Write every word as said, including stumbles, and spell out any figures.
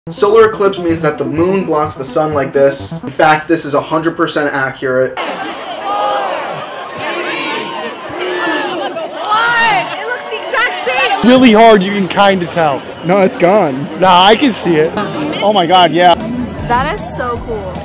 Solar eclipse means that the moon blocks the sun like this. In fact, this is one hundred percent accurate. What? It looks the exact same! Really hard, you can kind of tell. No, it's gone. Nah, I can see it. Oh my god, yeah. That is so cool.